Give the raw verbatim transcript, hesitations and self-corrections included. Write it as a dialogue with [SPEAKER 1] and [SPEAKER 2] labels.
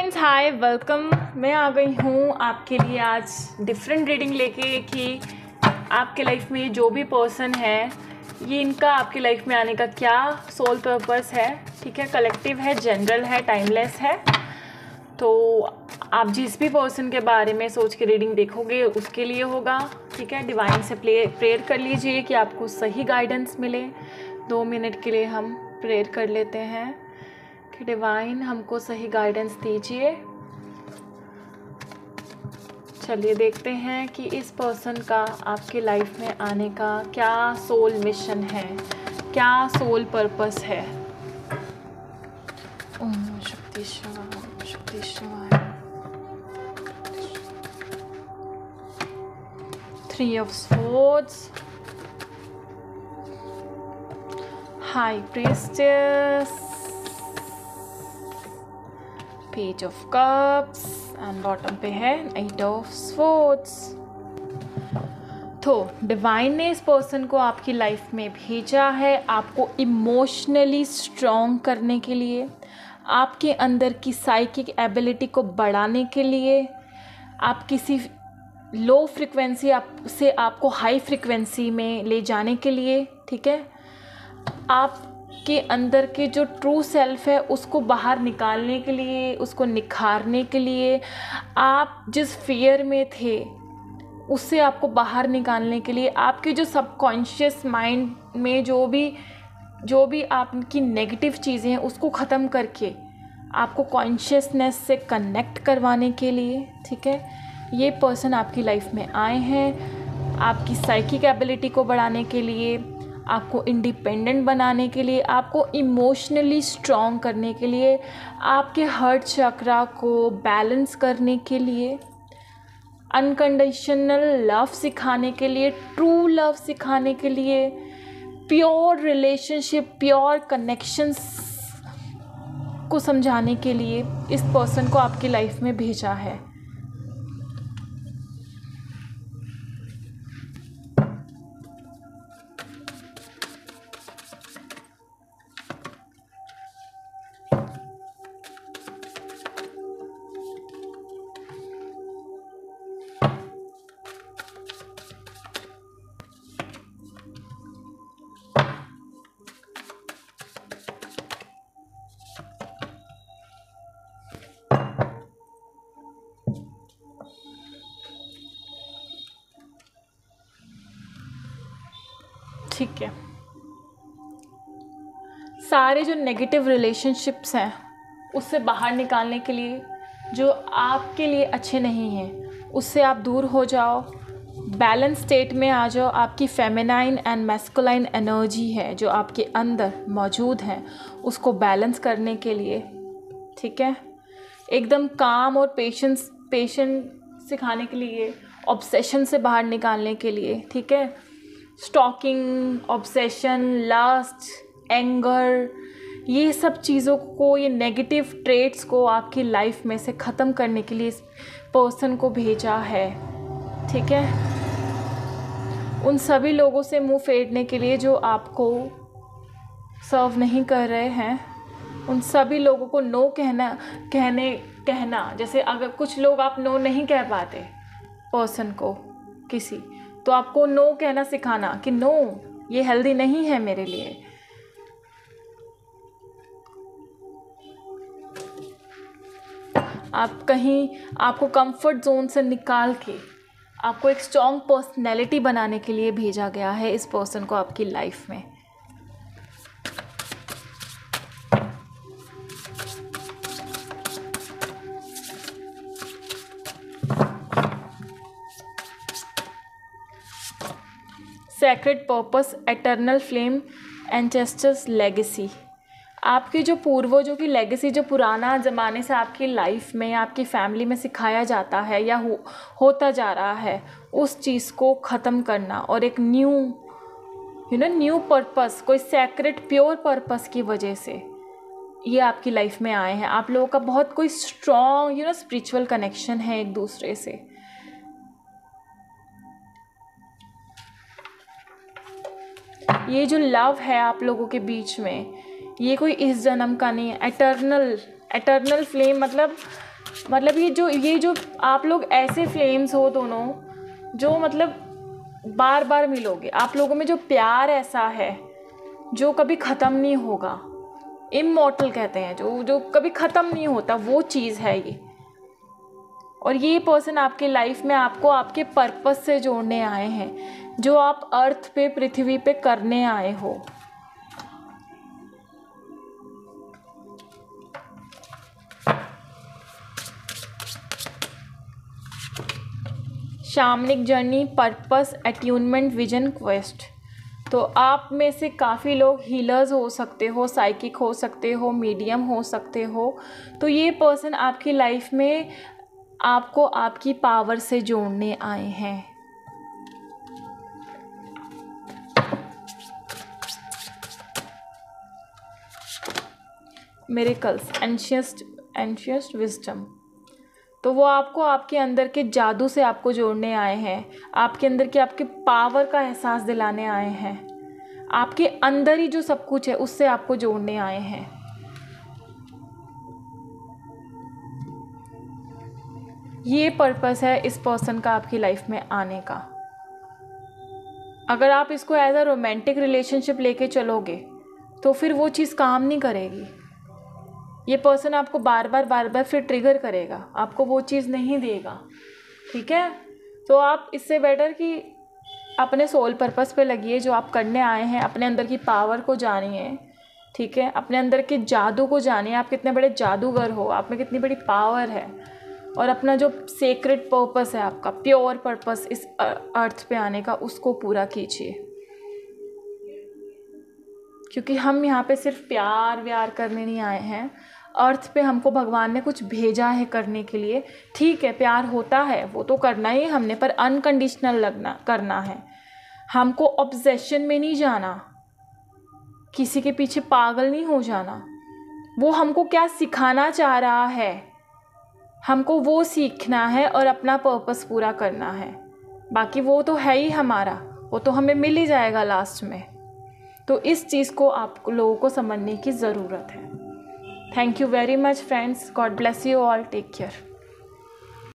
[SPEAKER 1] Friends, हाय, welcome. मैं आ गई हूँ आपके लिए आज डिफरेंट रीडिंग लेके कि आपके लाइफ में जो भी पर्सन है, ये इनका आपकी लाइफ में आने का क्या सोल पर्पस है। ठीक है, कलेक्टिव है, जनरल है, टाइमलेस है। तो आप जिस भी पर्सन के बारे में सोच के रीडिंग देखोगे उसके लिए होगा। ठीक है, डिवाइन से प्ले प्रेयर कर लीजिए कि आपको सही गाइडेंस मिले। दो मिनट के लिए हम प्रेयर कर लेते हैं कि डिवाइन हमको सही गाइडेंस दीजिए। चलिए देखते हैं कि इस पर्सन का आपके लाइफ में आने का क्या सोल मिशन है, क्या सोल पर्पस है। ओम शक्ति Shivay, Shakti Shivay. Three of swords, high priestess, page of cups and bottom पे है एट ऑफ स्वॉर्ड्स। तो डिवाइन ने इस पर्सन को आपकी लाइफ में भेजा है आपको इमोशनली स्ट्रॉन्ग करने के लिए, आपके अंदर की साइकिक एबिलिटी को बढ़ाने के लिए, आप किसी लो फ्रिक्वेंसी आप से आपको हाई फ्रिक्वेंसी में ले जाने के लिए। ठीक है, आप के अंदर के जो ट्रू सेल्फ है उसको बाहर निकालने के लिए, उसको निखारने के लिए, आप जिस फियर में थे उससे आपको बाहर निकालने के लिए, आपके जो सबकॉन्शियस माइंड में जो भी जो भी आपकी नेगेटिव चीज़ें हैं उसको ख़त्म करके आपको कॉन्शियसनेस से कनेक्ट करवाने के लिए। ठीक है, ये पर्सन आपकी लाइफ में आए हैं आपकी साइकिक एबिलिटी को बढ़ाने के लिए, आपको इंडिपेंडेंट बनाने के लिए, आपको इमोशनली स्ट्रॉन्ग करने के लिए, आपके हार्ट चक्रा को बैलेंस करने के लिए, अनकंडीशनल लव सिखाने के लिए, ट्रू लव सिखाने के लिए, प्योर रिलेशनशिप, प्योर कनेक्शंस को समझाने के लिए इस पर्सन को आपकी लाइफ में भेजा है। ठीक है, सारे जो नेगेटिव रिलेशनशिप्स हैं उससे बाहर निकालने के लिए, जो आपके लिए अच्छे नहीं हैं उससे आप दूर हो जाओ, बैलेंस स्टेट में आ जाओ। आपकी फेमिनाइन एंड मैस्कुलाइन एनर्जी है जो आपके अंदर मौजूद है उसको बैलेंस करने के लिए। ठीक है, एकदम काम और पेशेंस पेशेंस सिखाने के लिए, ऑब्सेशन से बाहर निकालने के लिए। ठीक है, स्टॉकिंग, ऑब्सेशन, लस्ट, एंगर, ये सब चीज़ों को, ये नेगेटिव ट्रेट्स को आपकी लाइफ में से ख़त्म करने के लिए इस पर्सन को भेजा है। ठीक है, उन सभी लोगों से मुंह फेरने के लिए जो आपको सर्व नहीं कर रहे हैं, उन सभी लोगों को नो कहना कहने कहना जैसे अगर कुछ लोग आप नो नहीं कह पाते पर्सन को किसी, तो आपको नो कहना सिखाना कि नो, ये हेल्दी नहीं है मेरे लिए। आप कहीं आपको कंफर्ट जोन से निकाल के आपको एक स्ट्रॉन्ग पर्सनैलिटी बनाने के लिए भेजा गया है इस पर्सन को आपकी लाइफ में। Sacred purpose, eternal flame, ancestors legacy. आपके जो पूर्वजों की लेगेसी, जो पुराना ज़माने से आपकी लाइफ में, आपकी फैमिली में सिखाया जाता है या हो, होता जा रहा है, उस चीज़ को ख़त्म करना और एक new you know new purpose, कोई सैक्रेड प्योर पर्पस की वजह से ये आपकी लाइफ में आए हैं। आप लोगों का बहुत कोई strong you know spiritual connection है एक दूसरे से। ये जो लव है आप लोगों के बीच में, ये कोई इस जन्म का नहीं है। एटर्नल एटर्नल फ्लेम मतलब मतलब ये जो ये जो आप लोग ऐसे फ्लेम्स हो दोनों, जो मतलब बार बार मिलोगे। आप लोगों में जो प्यार ऐसा है जो कभी ख़त्म नहीं होगा, इमॉर्टल कहते हैं, जो जो कभी ख़त्म नहीं होता, वो चीज़ है ये। और ये पर्सन आपके लाइफ में आपको आपके पर्पस से जोड़ने आए हैं, जो आप अर्थ पे, पृथ्वी पे करने आए हो। Shamanic journey, purpose, attunement, vision, quest. तो आप में से काफ़ी लोग हीलर्स हो सकते हो, साइकिक हो सकते हो, मीडियम हो सकते हो। तो ये पर्सन आपकी लाइफ में आपको आपकी पावर से जोड़ने आए हैं। Miracles, ancientest ancientest wisdom. तो वो आपको आपके अंदर के जादू से आपको जोड़ने आए हैं, आपके अंदर के आपके पावर का एहसास दिलाने आए हैं, आपके अंदर ही जो सब कुछ है उससे आपको जोड़ने आए हैं। ये पर्पस है इस पर्सन का आपकी लाइफ में आने का। अगर आप इसको एज अ रोमांटिक रिलेशनशिप लेके चलोगे तो फिर वो चीज़ काम नहीं करेगी। ये पर्सन आपको बार बार बार बार फिर ट्रिगर करेगा, आपको वो चीज़ नहीं देगा। ठीक है, तो आप इससे बेटर कि अपने सोल पर्पस पे लगिए, जो आप करने आए हैं। अपने अंदर की पावर को जानिए, ठीक है, अपने अंदर के जादू को जानिए। आप कितने बड़े जादूगर हो, आप में कितनी बड़ी पावर है, और अपना जो सेक्रेट पर्पस है, आपका प्योर पर्पस इस अर्थ पे आने का, उसको पूरा कीजिए। क्योंकि हम यहाँ पे सिर्फ प्यार व्यार करने नहीं आए हैं। अर्थ पे हमको भगवान ने कुछ भेजा है करने के लिए। ठीक है, प्यार होता है, वो तो करना ही हमने, पर अनकंडीशनल लगना करना है। हमको ऑब्सेशन में नहीं जाना, किसी के पीछे पागल नहीं हो जाना। वो हमको क्या सिखाना चाह रहा है, हमको वो सीखना है और अपना पर्पस पूरा करना है। बाकी वो तो है ही हमारा, वो तो हमें मिल ही जाएगा लास्ट में। तो इस चीज़ को आप लोगों को समझने की ज़रूरत है। Thank you very much friends, God bless you all, take care.